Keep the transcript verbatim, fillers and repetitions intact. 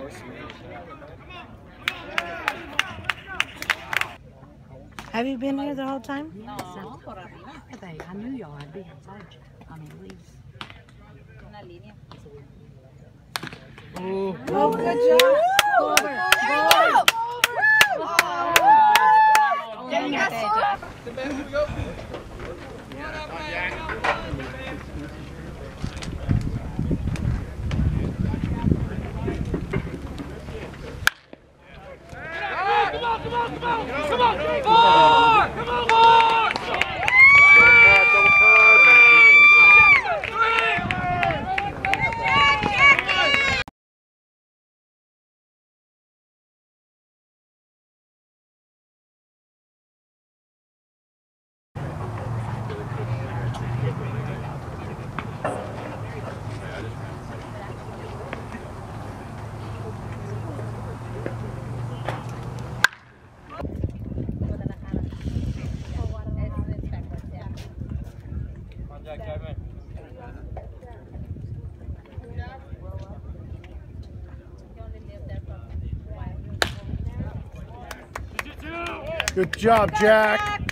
Have you been here the whole time? No, por arriba. I knew y'all would be inside. I mean, leaves. Una línea. Oh, oh good job. Over. Over. Dang it, Jack. Come on, come on, come on! Come on! Four! Come on, four! Good job, Jack.